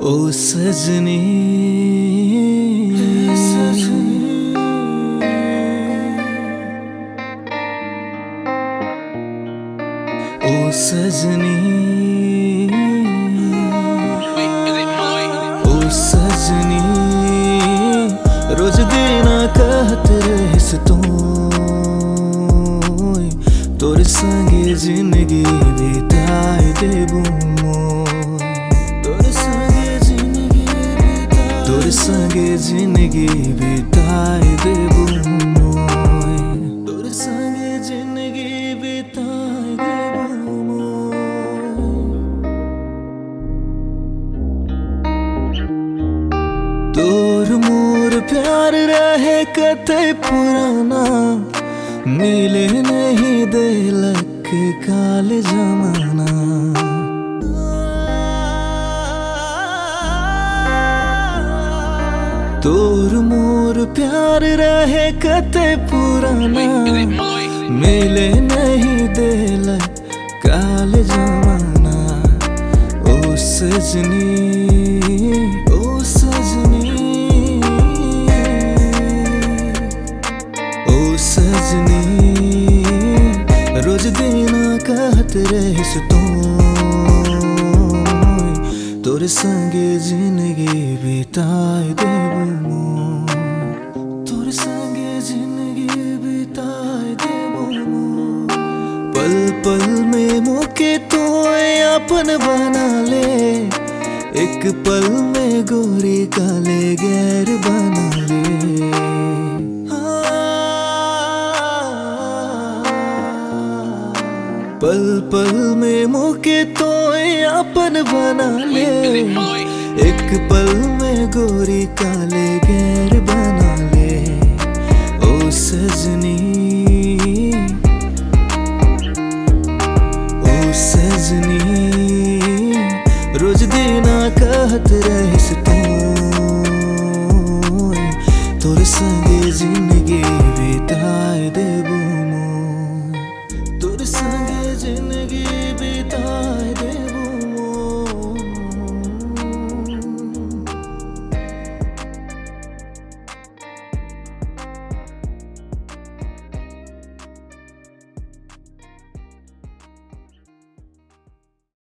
ओ सजनी ओ सजनी ओ सजनी रोज देना कहत रहिस तू तोर संगे जिंदगी बिताए देबू तोर संगे जिंदगी बिताए देबू तोर संगे जिंदगी बिताए देबू तोर मोर प्यार रहे कते पुराना मिले नहीं देलक काल जमाना तोर मोर प्यार रहे कते पुराना मिले नहीं देलक काल जमाना ओ सजनी ओ सजनी ओ सजनी रोज देना कहत रहिस तू तोर संगे जिंदगी बिताए देबू तोर संगे जिंदगी बिताए देबू पल पल में मोके तो अपन बना ले एक पल में गोरी काले गैर बना ले पल पल में मोके तो अपन बना ले एक पल में गोरी काले गैर बना ले ओ सजनी।